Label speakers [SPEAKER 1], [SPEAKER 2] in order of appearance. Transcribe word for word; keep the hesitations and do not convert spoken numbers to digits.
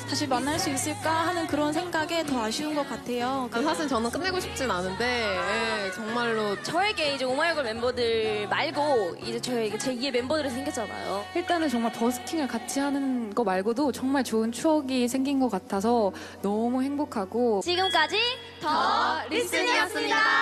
[SPEAKER 1] 다시 만날 수 있을까 하는 그런 생각에 더 아쉬운 것 같아요.
[SPEAKER 2] 사실 저는 끝내고 싶진 않은데 예, 정말로
[SPEAKER 3] 저에게 이제 오마이걸 멤버들 말고 이제 저에게 제이의 멤버들이 생겼잖아요.
[SPEAKER 4] 일단은 정말 버스킹을 같이 하는 거 말고도 정말 좋은 추억이 생긴 것 같아서 너무 행복하고
[SPEAKER 3] 지금까지 더 리슨이었습니다.